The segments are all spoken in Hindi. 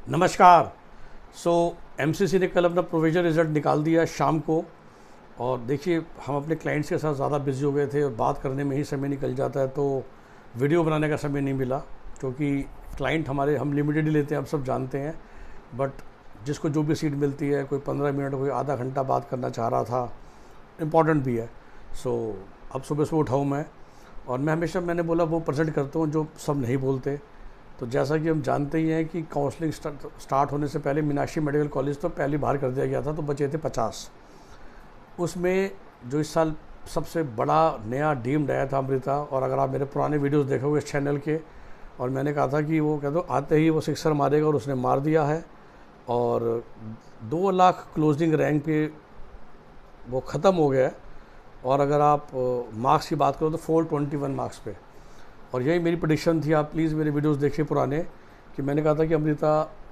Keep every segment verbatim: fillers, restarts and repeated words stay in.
नमस्कार। सो एमसीसी ने कल अपना प्रोविजनल रिज़ल्ट निकाल दिया शाम को। और देखिए, हम अपने क्लाइंट्स के साथ ज़्यादा बिजी हो गए थे और बात करने में ही समय निकल जाता है, तो वीडियो बनाने का समय नहीं मिला। क्योंकि क्लाइंट हमारे हम लिमिटेड ही लेते हैं, आप सब जानते हैं। बट जिसको जो भी सीट मिलती है, कोई पंद्रह मिनट कोई आधा घंटा बात करना चाह रहा था, इम्पॉर्टेंट भी है। सो अब सुबह सुबह उठाऊँ मैं, और मैं हमेशा मैंने बोला वो प्रेजेंट करता हूँ जो सब नहीं बोलते। तो जैसा कि हम जानते ही हैं कि काउंसलिंग स्टार्ट होने से पहले मीनाक्षी मेडिकल कॉलेज तो पहले बाहर कर दिया गया था, तो बचे थे पचास। उसमें जो इस साल सबसे बड़ा नया डीम्ड आया था अमृता। और अगर आप मेरे पुराने वीडियोस देखोगे इस चैनल के, और मैंने कहा था कि वो कह दो आते ही वो सिक्सर मारेगा, और उसने मार दिया है। और दो लाख क्लोजिंग रैंक पे वो ख़त्म हो गया है। और अगर आप मार्क्स की बात करो तो फोर ट्वेंटी वन मार्क्स पे। और यही मेरी प्रेडिक्शन थी, आप प्लीज़ मेरे वीडियोस देखिए पुराने, कि मैंने कहा था कि अमृता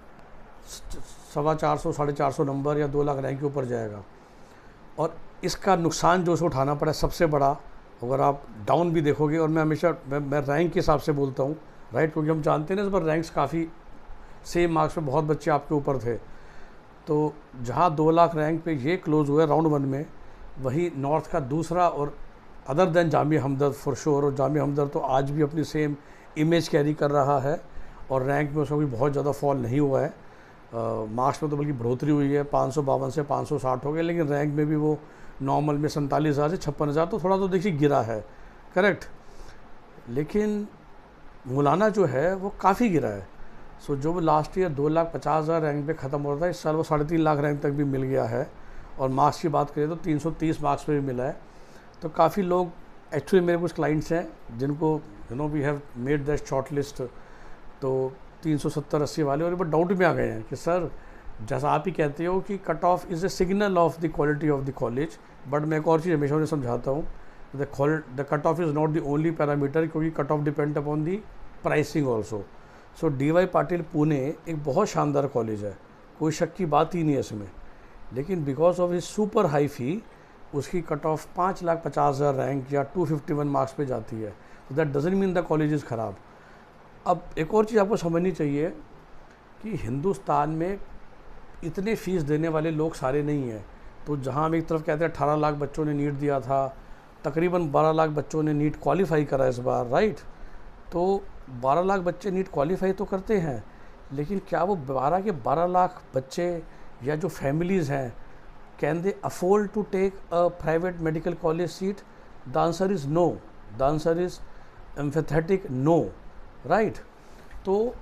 सवा चार सौ साढ़े चार सौ नंबर या दो लाख रैंक के ऊपर जाएगा। और इसका नुकसान जो उसे उठाना पड़ा सबसे बड़ा, अगर आप डाउन भी देखोगे, और मैं हमेशा मैं, मैं रैंक के हिसाब से बोलता हूँ, राइट, क्योंकि हम जानते हैं ना इस बार रैंक्स काफ़ी सेम मार्क्स में बहुत बच्चे आपके ऊपर थे। तो जहाँ दो लाख रैंक पे ये क्लोज हुआ राउंड वन में, वही नॉर्थ का दूसरा, और other than Jamia Hamdard for sure. और जामिया हमदर्द तो आज भी अपनी सेम इमेज कैरी कर रहा है, और रैंक में उसका कोई बहुत ज़्यादा फॉल नहीं हुआ है। मार्क्स में तो बल्कि बढ़ोतरी हुई है, पाँच सौ बावन से पाँच सौ साठ हो गए, लेकिन रैंक में भी वो नॉर्मल में सैंतालीस हज़ार से छप्पन हज़ार तो थोड़ा तो देखिए गिरा है, करेक्ट। लेकिन मौलाना जो है वो काफ़ी गिरा है। सो जो लास्ट ईयर दो लाख पचास हज़ार रैंक पे ख़त्म हो रहा था, इस साल वो साढ़े तीन लाख रैंक तक भी मिल गया है। और मार्क्स की बात करें तो तीन सौ तीस मार्क्स पे भी मिला है। तो काफ़ी लोग, एक्चुअली मेरे कुछ क्लाइंट्स हैं जिनको you know we have made that short list, तो तीन सौ सत्तर अस्सी वाले, और एक बार डाउट में आ गए हैं कि सर, जैसा आप ही कहते हो कि cut off is a signal of the quality of the college. But मैं एक और चीज़ हमेशा उन्हें समझाता हूँ, the the cut off is not the only parameter, क्योंकि cut off depend upon the pricing also. So D Y Patil Pune एक बहुत शानदार कॉलेज है, कोई शक की बात ही नहीं है इसमें। लेकिन because of his super high fee, उसकी कट ऑफ पाँच लाख पचास हज़ार रैंक या टू फिफ्टी वन मार्क्स पे जाती है। तो that doesn't mean the college is ख़राब। अब एक और चीज़ आपको समझनी चाहिए कि हिंदुस्तान में इतने फ़ीस देने वाले लोग सारे नहीं हैं। तो जहाँ हम एक तरफ कहते हैं अठारह लाख बच्चों ने नीट दिया था, तकरीबन बारह लाख बच्चों ने नीट क्वालिफाई करा इस बार, राइट। तो बारह लाख बच्चे नीट क्वालिफाई तो करते हैं, लेकिन क्या वो बारह के बारह लाख बच्चे या जो फैमिलीज़ हैं, can they afford to take a private medical college seat? The answer is no, the answer is emphatic no, right. तो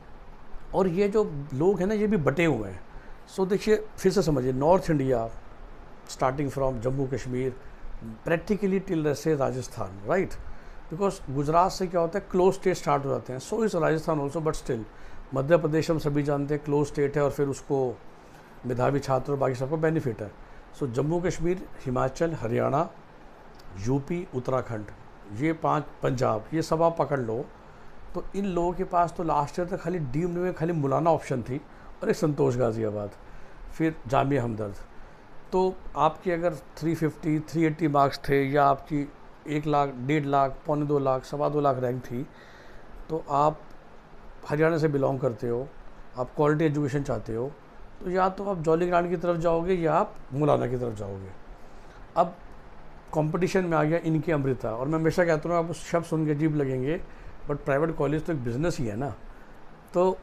और ये जो लोग हैं ना, ये भी बटे हुए हैं। सो so, देखिए फिर से समझिए, north India starting from Jammu Kashmir practically till से राजस्थान, राइट। बिकॉज गुजरात से क्या होता है, क्लोज स्टेट स्टार्ट हो जाते हैं। So is Rajasthan also, but still Madhya Pradesh हम सभी जानते हैं क्लोज स्टेट है, और फिर उसको मेधावी छात्र और बाकी सबको बेनिफिट है। सो जम्मू कश्मीर, हिमाचल, हरियाणा, यूपी, उत्तराखंड, ये पांच, पंजाब, ये सब आप पकड़ लो। तो इन लोगों के पास तो लास्ट ईयर तक खाली डीम्ड में खाली मौलाना ऑप्शन थी, और एक संतोष गाजियाबाद, फिर जामिया हमदर्द। तो आपके अगर तीन सौ पचास, तीन सौ अस्सी मार्क्स थे, या आपकी एक लाख, डेढ़ लाख, पौने दो लाख, सवा दो लाख रैंक थी, तो आप हरियाणा से बिलोंग करते हो, आप क्वालिटी एजुकेशन चाहते हो, तो या तो आप जॉली ग्रांट की तरफ जाओगे या आप मौलाना की तरफ जाओगे। अब कंपटीशन में आ गया इनकी अमृता। और मैं हमेशा कहता हूँ, आपको शब्द सुन के अजीब लगेंगे, बट प्राइवेट कॉलेज तो एक बिज़नेस ही है ना। तो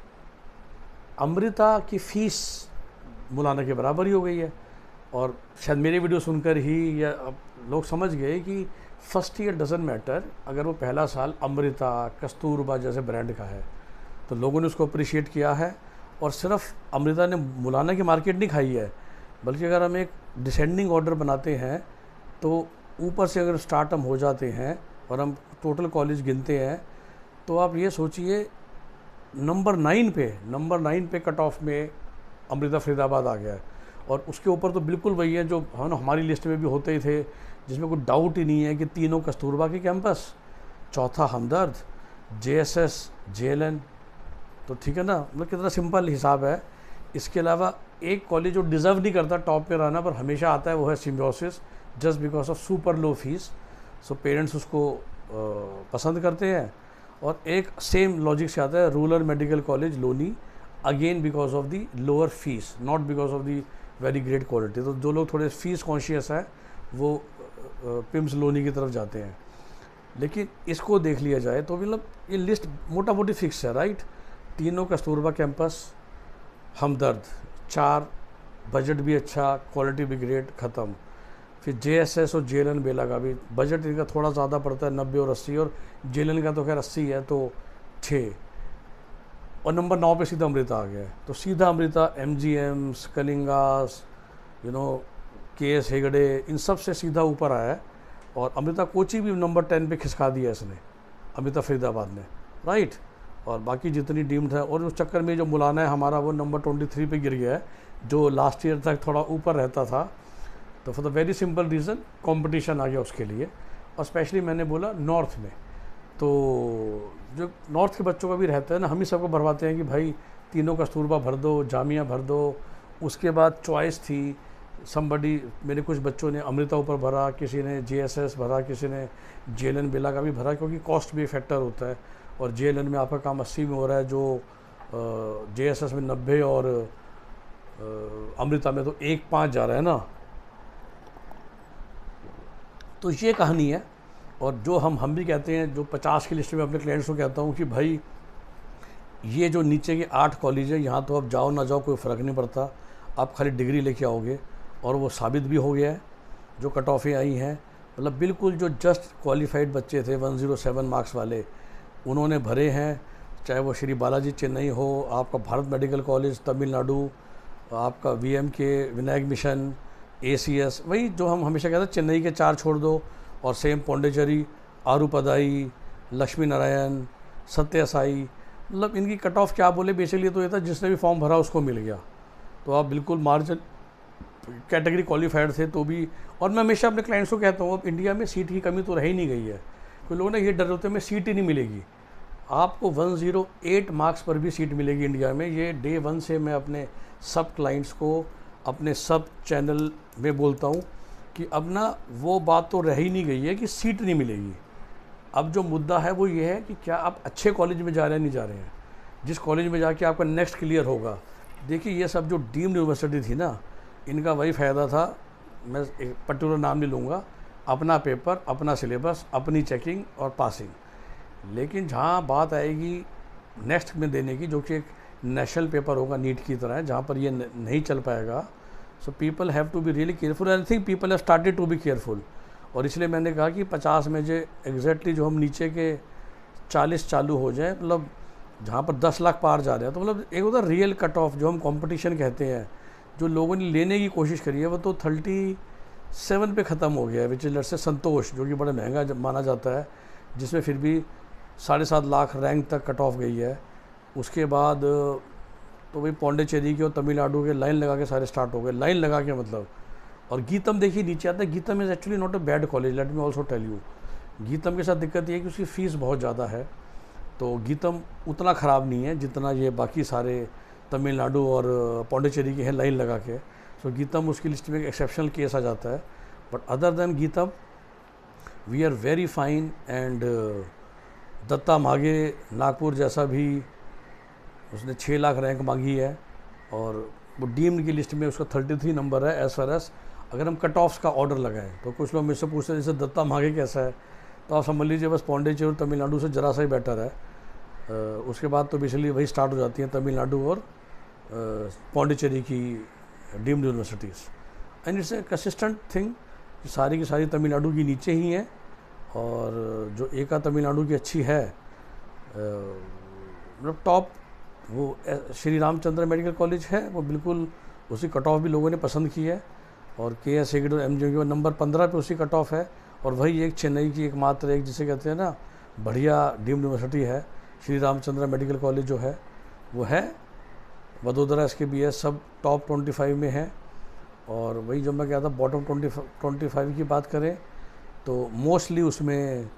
अमृता की फ़ीस मौलाना के बराबर ही हो गई है। और शायद मेरी वीडियो सुनकर ही या अब लोग समझ गए कि फर्स्ट ईयर डजंट मैटर, अगर वो पहला साल अमृता, कस्तूरबा जैसे ब्रांड का है, तो लोगों ने उसको अप्रिशिएट किया है। और सिर्फ अमृता ने मौलाना की मार्केट नहीं खाई है, बल्कि अगर हम एक डिसेंडिंग ऑर्डर बनाते हैं, तो ऊपर से अगर स्टार्ट हम हो जाते हैं और हम टोटल कॉलेज गिनते हैं, तो आप ये सोचिए नंबर नाइन पे नंबर नाइन पे कट ऑफ में अमृता फरीदाबाद आ गया है। और उसके ऊपर तो बिल्कुल वही है जो हम हमारी लिस्ट में भी होते ही थे, जिसमें कोई डाउट ही नहीं है कि तीनों कस्तूरबा के कैंपस, चौथा हमदर्द, जेएसएस, जेएलएन। तो ठीक है ना, मतलब कितना सिंपल हिसाब है। इसके अलावा एक कॉलेज जो डिज़र्व नहीं करता टॉप पे रहना, पर हमेशा आता है, वो है Symbiosis, just because of super low fees. So parents उसको पसंद करते हैं। और एक सेम लॉजिक से आता है rural medical college Loni, again because of the lower fees, not because of the very great quality. तो जो लोग थोड़े फीस कॉन्शियस है वो पिम्स लोनी की तरफ जाते हैं। लेकिन इसको देख लिया जाए तो मतलब ये लिस्ट मोटा मोटी फिक्स है, राइट। तीनों कस्तूरबा कैंपस, हमदर्द, चार, बजट भी अच्छा, क्वालिटी भी ग्रेट, ख़त्म। फिर जे एस एस और जे एल एन बेला का भी बजट इनका थोड़ा ज़्यादा पड़ता है, नब्बे और अस्सी, और जे एल एन का तो खैर अस्सी है, तो छः। और नंबर नौ पे सीधा अमृता आ गया है। तो सीधा Amrita M G Ms, Kalingas, you know K S Hegde, इन सब से सीधा ऊपर आया है। और अमृता कोची भी नंबर टेन पे खिसका दिया इसने, अमृता फरीदाबाद ने, राइट। और बाकी जितनी डीम्ड है, और उस चक्कर में जो मुलाना है हमारा वो नंबर ट्वेंटी थ्री पे गिर गया है, जो लास्ट ईयर तक थोड़ा ऊपर रहता था। तो for the very simple reason competition आ गया उसके लिए। और स्पेशली मैंने बोला नॉर्थ में, तो जो नॉर्थ के बच्चों का भी रहता है ना, हम ही सबको भरवाते हैं कि भाई तीनों कस्तूरबा भर दो, जामिया भर दो। उसके बाद चॉइस थी, समबडी, मेरे कुछ बच्चों ने अमृता ऊपर भरा, किसी ने जे एस एस भरा, किसी ने जे एल एन बेला का भी भरा, क्योंकि कॉस्ट भी फैक्टर होता है। और जे एल एन में आपका काम अस्सी में हो रहा है, जो जे एस एस में नब्बे, और अमृता में तो एक पाँच जा रहा है ना। तो ये कहानी है। और जो हम हम भी कहते हैं, जो पचास की लिस्ट में अपने क्लाइंट्स को कहता हूँ कि भाई ये जो नीचे के आठ कॉलेज है, यहाँ तो आप जाओ ना जाओ कोई फ़र्क नहीं पड़ता, आप खाली डिग्री लेके आओगे। और वो साबित भी हो गया है। जो कट ऑफें आई हैं, मतलब बिल्कुल जो जस्ट क्वालिफाइड बच्चे थे एक सौ सात मार्क्स वाले, उन्होंने भरे हैं। चाहे वो श्री बालाजी चेन्नई हो, आपका भारत मेडिकल कॉलेज तमिलनाडु, आपका V M K Vinayaka mission, A C S, वही जो हम हमेशा कहते हैं, चेन्नई के चार छोड़ दो, और सेम पौंडेचेरी, आरूपदाई, लक्ष्मी नारायण, सत्य साई, मतलब इनकी कट ऑफ क्या बोले, बेसिकली तो ये था जिसने भी फॉर्म भरा उसको मिल गया। तो आप बिल्कुल मार्जिन कैटेगरी क्वालिफाइड थे तो भी। और मैं हमेशा अपने क्लाइंट्स को कहता हूँ, अब इंडिया में सीट की कमी तो रह ही नहीं गई है। कोई लोग ना ये डर होते हैं, मैं सीट ही नहीं मिलेगी। आपको एक सौ आठ मार्क्स पर भी सीट मिलेगी इंडिया में। ये डे वन से मैं अपने सब क्लाइंट्स को अपने सब चैनल में बोलता हूँ कि अब ना वो बात तो रह ही नहीं गई है कि सीट नहीं मिलेगी। अब जो मुद्दा है वो ये है कि क्या आप अच्छे कॉलेज में जा रहे हैं, नहीं जा रहे हैं, जिस कॉलेज में जाके आपका नेक्स्ट क्लियर होगा। देखिए ये सब जो डीम्ड यूनिवर्सिटी थी ना, इनका वही फ़ायदा था, मैं एक पर्टिकुलर नाम नहीं लूँगा, अपना पेपर, अपना सिलेबस, अपनी चेकिंग और पासिंग। लेकिन जहाँ बात आएगी नेक्स्ट में देने की, जो कि एक नेशनल पेपर होगा नीट की तरह, जहाँ पर ये नहीं चल पाएगा, so people have to be really careful. I think people have started to be careful. और इसलिए मैंने कहा कि पचास में जो एग्जैक्टली जो हम नीचे के चालीस चालू हो जाए, मतलब जहाँ पर दस लाख पार जा रहे हैं, तो मतलब एक होता है रियल कट ऑफ, जो हम कंपटीशन कहते हैं, जो लोगों ने लेने की कोशिश करी है, वो तो थर्टी सेवन पे ख़त्म हो गया है। विच इज से संतोष, जो कि बड़ा महंगा माना जाता है, जिसमें फिर भी साढ़े सात लाख रैंक तक कट ऑफ गई है। उसके बाद तो भाई पौंडेचेरी के और तमिलनाडु के लाइन लगा के सारे स्टार्ट हो गए, लाइन लगा के मतलब। और गीतम देखिए नीचे आता है। Gitam is actually not a bad college, let me also tell you. Gitam के साथ दिक्कत ये है कि उसकी फ़ीस बहुत ज़्यादा है, तो गीतम उतना ख़राब नहीं है जितना ये बाकी सारे तमिलनाडु और पौंडेचेरी के हैं लाइन लगा के। सो गीतम उसकी लिस्ट में एक एक्सेप्शनल केस आ जाता है। But other than Gitam we are very fine. And Datta Meghe Nagpur जैसा भी, उसने छः लाख रैंक मांगी है, और वो डीम्ड की लिस्ट में उसका तैंतीस नंबर है। एज फार एज अगर हम कट ऑफ्स का ऑर्डर लगाएं, तो कुछ लोग मुझसे पूछते हैं जैसे दत्ता मागे कैसा है, तो आप समझ लीजिए बस पौंडेचेरी और तमिलनाडु से जरा सा ही बेटर है। uh, उसके बाद तो बेसिकली वही स्टार्ट हो जाती हैं तमिलनाडु और uh, पौंडेचेरी की deemed universities. And it's a consistent thing, सारी की सारी तमिलनाडु की नीचे ही हैं। और जो एका तमिलनाडु की अच्छी है, मतलब टॉप, वो श्री रामचंद्र मेडिकल कॉलेज है, वो बिल्कुल उसी कट ऑफ भी लोगों ने पसंद की है। और के एस हेगड़े और एम जी एम नंबर पंद्रह पे उसी कट ऑफ है। और वही एक चेन्नई की एकमात्र एक जिसे कहते हैं ना बढ़िया डीम्ड यूनिवर्सिटी है, श्री रामचंद्र मेडिकल कॉलेज जो है वो है वडोदरा, इसके भी है, सब टॉप ट्वेंटी फाइव में है। और वही जो मैं कहता बॉटम ट्वेंटी ट्वेंटी फाइव की बात करें तो मोस्टली उसमें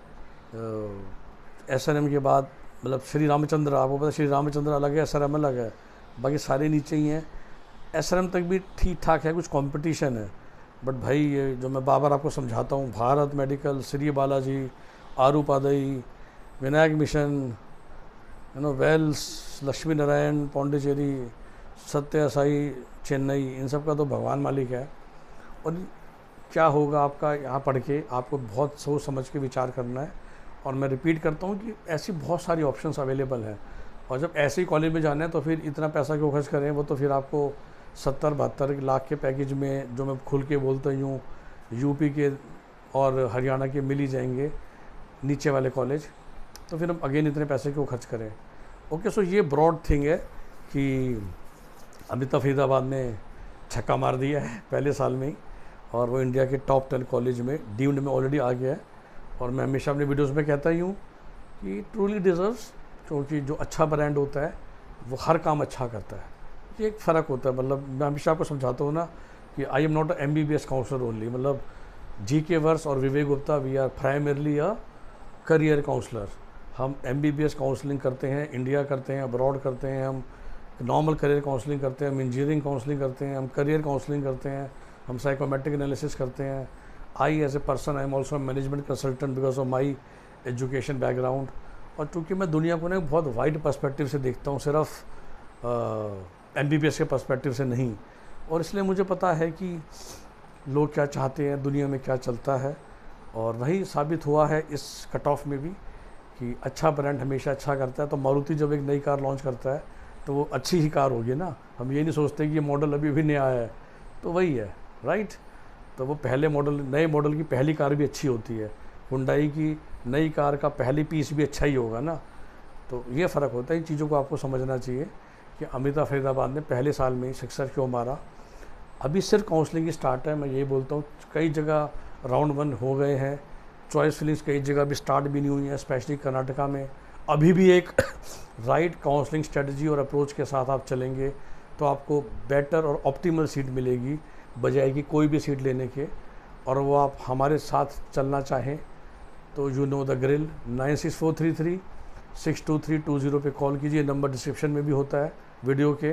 एस एन एम के बाद, मतलब श्री रामचंद्र, आपको पता श्री रामचंद्र अलग है, एस आर एम अलग है, बाकी सारे नीचे ही हैं। एस आर एम तक भी ठीक ठाक है, कुछ कंपटीशन है। बट भाई ये जो मैं बार बार आपको समझाता हूँ, Bharat medical, Shri Balaji, Aarupadai, Vinayaka mission, you know Vels, Lakshmi Narayan, Pondicherry, Sathya Sai, Chennai, इन सब का तो भगवान मालिक है। और क्या होगा आपका यहाँ पढ़ के, आपको बहुत सोच समझ के विचार करना है। और मैं रिपीट करता हूँ कि ऐसी बहुत सारी ऑप्शंस अवेलेबल हैं, और जब ऐसे ही कॉलेज में जाना है तो फिर इतना पैसा क्यों खर्च करें। वो तो फिर आपको सत्तर बहत्तर लाख के पैकेज में, जो मैं खुल के बोलता हूँ, यूपी के और हरियाणा के मिल ही जाएंगे नीचे वाले कॉलेज। तो फिर हम अगेन इतने पैसे क्यों खर्च करें। ओके, सो ये ब्रॉड थिंग है कि अभी तो फरीदाबाद ने छक्का मार दिया है पहले साल में ही, और वो इंडिया के टॉप टेन कॉलेज में डीम्ड में ऑलरेडी आ गया है। और मैं हमेशा अपने वीडियोस में कहता ही हूँ कि ट्रूली डिजर्व्स, क्योंकि जो अच्छा ब्रांड होता है वो हर काम अच्छा करता है। ये एक फ़र्क होता है। मतलब मैं हमेशा आपको समझाता हूँ ना कि I am not a M B B S counsellor only. मतलब जी के वर्स और Vivek Gupta, we are primarily a career counsellor. हम M B B S counselling करते हैं, इंडिया करते हैं, अब्रॉड करते हैं, हम नॉर्मल करियर काउंसलिंग करते हैं, हम इंजीनियरिंग काउंसलिंग करते हैं, हम करियर काउंसलिंग करते हैं, हम साइकोमेट्रिक एनालिसिस करते हैं। I as a person I am also management consultant because of my education background. और चूँकि मैं दुनिया को ना बहुत वाइड पर्सपेक्टिव से देखता हूँ, सिर्फ एम बी बी एस के पर्सपेक्टिव से नहीं। और इसलिए मुझे पता है कि लोग क्या चाहते हैं, दुनिया में क्या चलता है। और वही साबित हुआ है इस कट ऑफ में भी कि अच्छा ब्रांड हमेशा अच्छा करता है। तो मारुति जब एक नई कार लॉन्च करता है तो वो अच्छी ही कार होगी ना। हम ये नहीं सोचते कि ये मॉडल अभी भी नया आया है। तो वही है, राइट। तो वो पहले मॉडल, नए मॉडल की पहली कार भी अच्छी होती है। हुंडई की नई कार का पहली पीस भी अच्छा ही होगा ना। तो ये फ़र्क होता है। इन चीज़ों को आपको समझना चाहिए कि अमृता फरीदाबाद ने पहले साल में ही सिक्सर क्यों मारा। अभी सिर्फ काउंसलिंग की स्टार्ट है। मैं यही बोलता हूँ, कई जगह राउंड वन हो गए हैं, चॉइस फिलिंग्स कई जगह भी स्टार्ट भी नहीं हुई है, स्पेशली कर्नाटका में। अभी भी एक राइट काउंसलिंग स्ट्रेटजी और अप्रोच के साथ आप चलेंगे तो आपको बेटर और ऑप्टिमल सीट मिलेगी बजाय कि कोई भी सीट लेने के। और वो आप हमारे साथ चलना चाहें तो you know the grill, nine six four three three six two three two zero पे कॉल कीजिए। नंबर डिस्क्रिप्शन में भी होता है वीडियो के,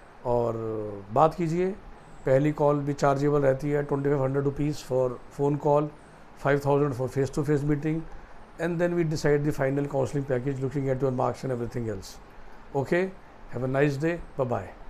और बात कीजिए। पहली कॉल भी चार्जेबल रहती है, twenty five hundred rupees for phone call, five thousand for face to face meeting, and then we decide the final counseling package looking at your marks and everything else. Okay, have a nice day. Bye bye.